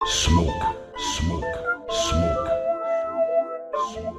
Smoke, smoke, smoke, smoke.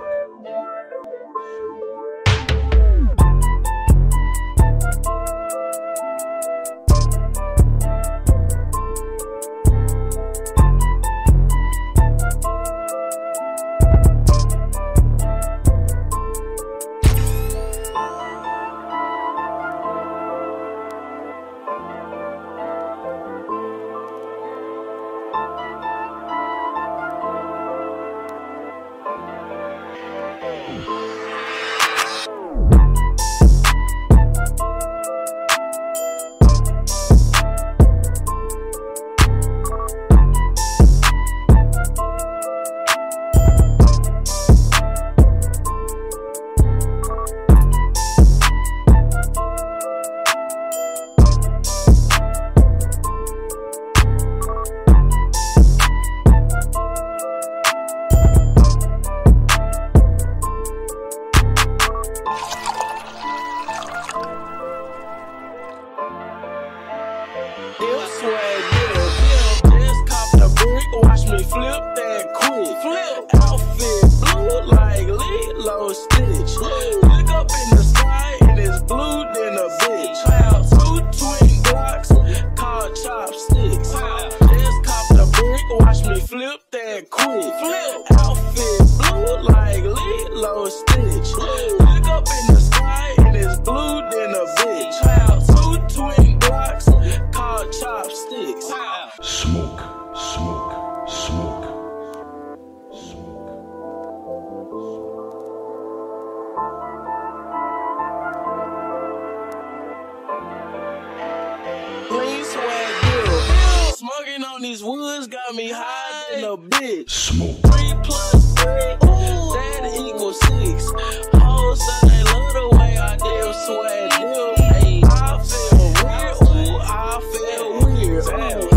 Just cop the brick, watch me flip that quick. Outfit blue like Lilo Stitch. Look up in the sky and it's blue than a bitch. Two twin blocks called chopsticks. Just cop the brick, watch me flip that quick. Outfit blue like Lilo Stitch. Look up in the sky and it's blue than a bitch. Two twin blocks called chopsticks. Smoke, smoke, smoke, smoke. Clean swag deal. Smoking on these woods got me high than a bitch. Smoke. 3 plus 3, that equals 6. Hoes say they love the way I damn swag deal. Ay, I feel weird, ooh, I feel weird.